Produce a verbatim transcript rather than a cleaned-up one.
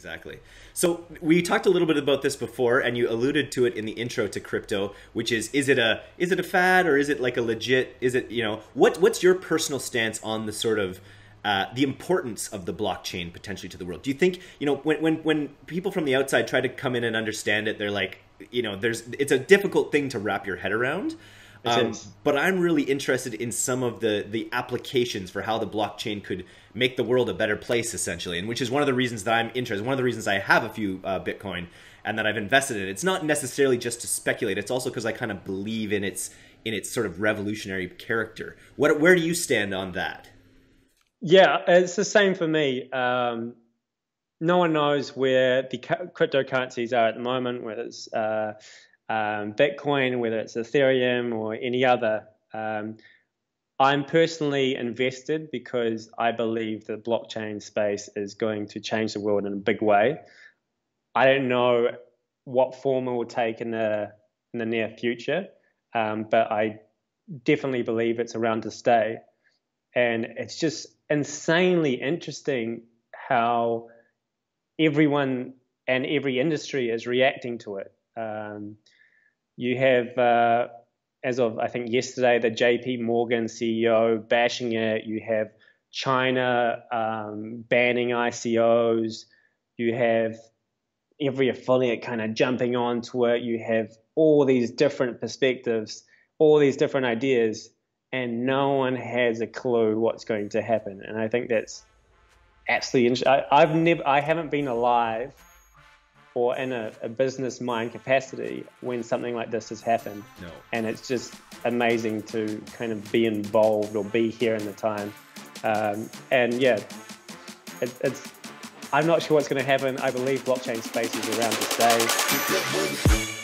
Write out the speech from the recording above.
exactly. So we talked a little bit about this before, and you alluded to it in the intro to crypto, which is is it a is it a fad, or is it like a legit? Is it, you know, what what's your personal stance on the sort of uh, the importance of the blockchain potentially to the world? Do you think, you know, when when when people from the outside try to come in and understand it, they're like, you know, there's it's a difficult thing to wrap your head around. Um, but I'm really interested in some of the the applications for how the blockchain could make the world a better place, essentially, and which is one of the reasons that I'm interested. One of the reasons I have a few uh, Bitcoin and that I've invested in it. It's not necessarily just to speculate. It's also because I kind of believe in its in its sort of revolutionary character. What where do you stand on that? Yeah, it's the same for me. Um, no one knows where the cryptocurrencies are at the moment, whether it's uh, Um, Bitcoin, whether it's Ethereum or any other. Um, I'm personally invested because I believe the blockchain space is going to change the world in a big way. I don't know what form it will take in the in the near future, um, but I definitely believe it's around to stay. And it's just insanely interesting how everyone and every industry is reacting to it. Um, You have, uh, as of I think yesterday, the J P Morgan C E O bashing it. You have China um, banning I C Os. You have every affiliate kind of jumping onto it. You have all these different perspectives, all these different ideas, and no one has a clue what's going to happen. And I think that's absolutely interesting. I've never, I haven't been alive or in a, a business mind capacity when something like this has happened. No. And it's just amazing to kind of be involved or be here in the time. Um, and yeah, it, it's, I'm not sure what's going to happen. I believe blockchain space is around to stay.